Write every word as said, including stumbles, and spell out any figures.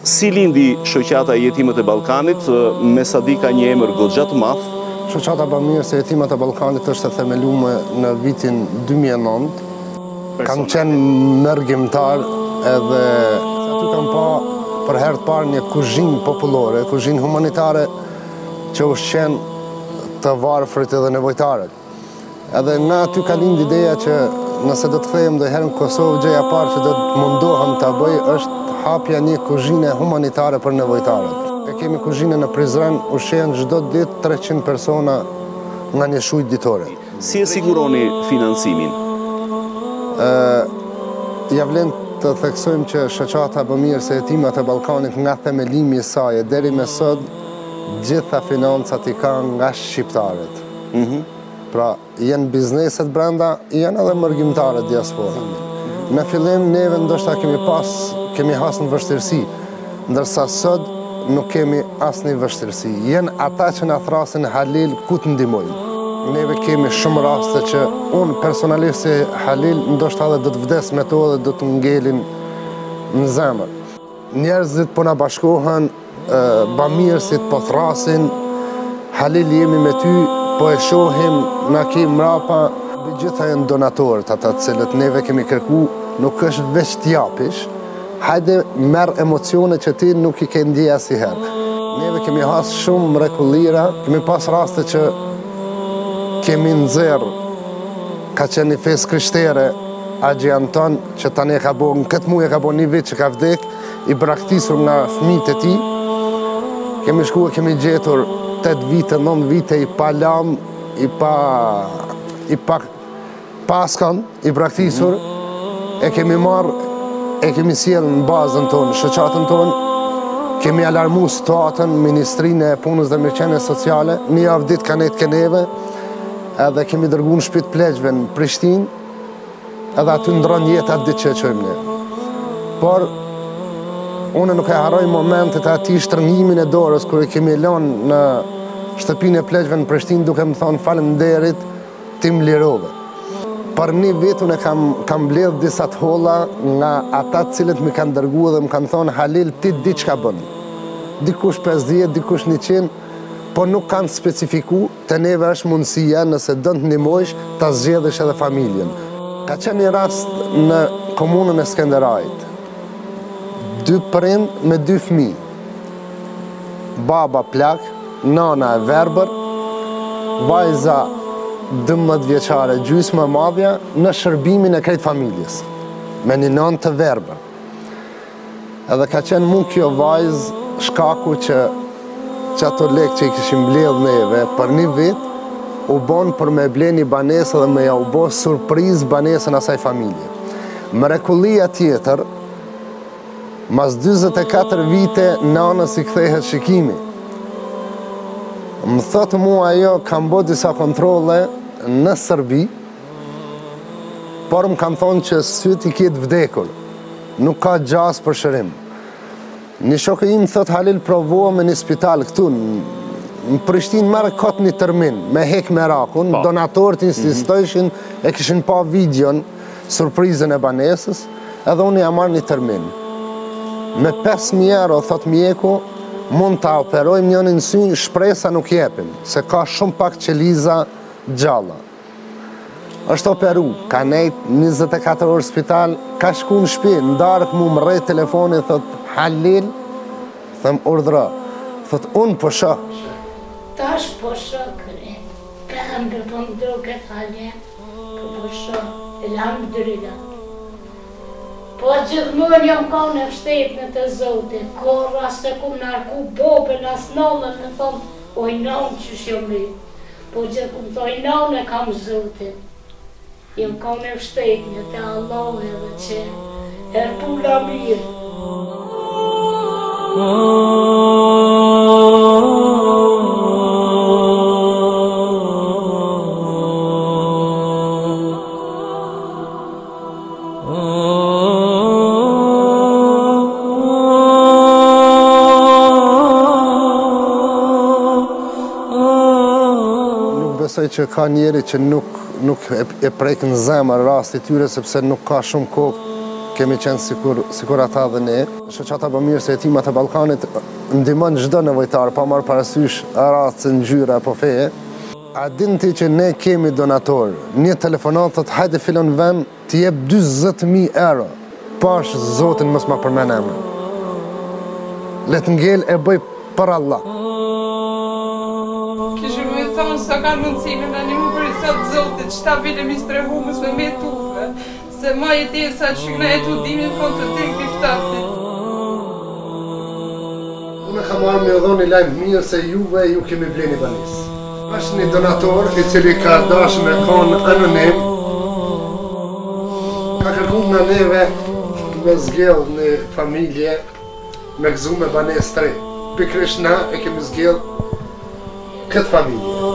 Si lindi shoqata e jetimët e Ballkanit, me sa di ka një emër goxha të madh. Shoqata Bamirës e Jetimët e Ballkanit është e themeluar në vitin dy mijë e nëntë. Kam qenë mërgjimtar edhe aty kam pa për herë të parë një kuzhinë popullore, kuzhinë humanitare që ushqen të varfrit edhe nevojtarët. Edhe nga aty ka lind ideja që nëse do të kthehem ndonjëherë në Kosovë, gjëja e parë që do të mundohem ta bëj është hapja një kuzhine humanitare për nevojtarët. E kemi kuzhinën në Prizren, ushqen çdo ditë treqind persona nga një shujt ditore. Si e siguroni financimin? Ja vlen të theksojmë që shoqata Bamirës e Jetimët e Ballkanit nga themelimi i saj deri më sot, gjitha financat i kanë nga shqiptarët. Mhm. Pra, janë bizneset brenda, janë edhe mërgjimtarët diaspora. Në fillim, neve ndoshta kemi pas, kemi hasë në vështirësi, ndërsa sot nuk kemi asë një vështirësi. Janë ata që na thrasin Halil ku të ndihmojmë. Neve kemi shumë raste që unë personalisht si Halil ndoshta edhe do të vdes me to dhe do të ngelin në zemër. Njerëzit po na bashkohen, bamirësit po thrasin, Halil jemi me ty, po e shohim, na kemi mrapa, gjitha janë donatorët ata të cilët neve kemi kërku, nuk është veç t'japish, hajde merr emocione që ti nuk i ke ndje asnjëherë. Neve kemi hasë shumë mrekullira, kemi pas raste që kemi nxerr, ka qenë një festë krishtere, Axhi Anton, që tani e ka bo, në këtë muaj e ka bo një vit që ka vdek, i braktisur nga fëmijët e tij. Kemi shkuar, kemi gjetur tetë vite, nëntë vite i pa lam, i pa i pa paskan, i braktisur, e kemi marrë, e kemi sjellë në bazën tonë, shoqatën tonë, kemi alarmu situatën, Ministrinë e Punës dhe Mirëqenies Sociale, një javë ditë kanë nejtë keneve, edhe kemi dërgu në shtëpitë pleqve në Prishtinë, edhe aty ndron jetë atë ditë që e qojmë ne. Por, unë nuk e harroj momentet e ati shtrëngimin e dorës, kër e kemi lënë në shtëpinë e pleqve në Prishtinë, duke më thonë faleminderit, ti më lirove. Për një vit unë kam, kam mbledh disa të holla nga ata të cilët më kanë dërguar dhe më kanë thonë Halil, ti di çka bën. Dikush pesëdhjetë, dikush njëqind, po nuk kanë specifiku, të neve është mundësia nëse dën të ndihmosh ta zgjedhësh edhe familjen. Ka qenë një rast në komunën e Skenderajit. Dy prind me dy fëmijë. Baba plak, nana e verbër, vajza dëmbëdhjetë vjeçare, gjysmë e madhja, në shërbimin e krejt familjes, me një nënë të verbër. Edhe ka qenë mund kjo vajzë shkaku që, që ato lekë që i kishim mbledh neve për një vit, u bon për me ble një banesë dhe me ja u bo surprizë banesën asaj familje. Mrekullia tjetër, mas dyzet e katër vite, nanës i kthehet shikimi. Më thotë mua ajo, kam bo disa kontrole në Serbi, por më kam thonë që syt i kjetë vdekur, nuk ka gjas për shërim. Një shokë im thotë Halil provoa me një spital këtu, në Prishtinë marrë kot një termin, me hek me rakun, donatorët insistojshin, e kishin pa videon, surprizën e banesës, edhe unë ja marrë një termin. Me pesë mijë euro, thotë mjeku, mund të operojmë njën në sy, shpresa nuk jepim, se ka shumë pak qeliza gjalla. Është operu, ka nejt njëzet e katër orë spital, ka shku në shtëpi, ndarët mu më rrejt telefoni, thot Halil, thëm urdhra, thot unë po shoh. Tash po shoh kërë, përëm dhe po më duket Halil, po po shoh, elhamdulillah. Po gjithmonë jam ka në fshtetën të Zotit, korra se ku më narku bobën, as nonën me thonë, oj nonë që shumë, po gjithë ku më thoi nonë e kam Zotit. Jam ka në fshtetën të Allah edhe që e pula mirë. Besoj që ka njeri që nuk, nuk e, e prek në zemër rasti tyre, sepse nuk ka shumë kohë kemi qenë sikur, sikur ata dhe ne. Shoqata Bamirës së Jetimat e Ballkanit ndihmon çdo nevojtar, pa marrë parasysh racë, ngjyra apo feje. A din ti që ne kemi donator, një telefonat thot hajde filon vend të jep dyzet mijë euro. Pash Zotin mos ma përmen emrin. Le të ngel e bëj për Allah. Kishë me thonë sa ka mundësime në një më për i sotë Zotit, që ta bile mi strehu mësë me me tuve, se ma i të sa që këna e të dimin konë të tek liftatit. Unë kam marrë me dhoni lajmë mirë se juve ju kemi bleni banis. Është një donator i cili ka dashur me konë anonim, ka kërkuar nga neve me zgjell një familje me gëzu me banes tre. Pikrisht na e kemi zgjell këtë familje.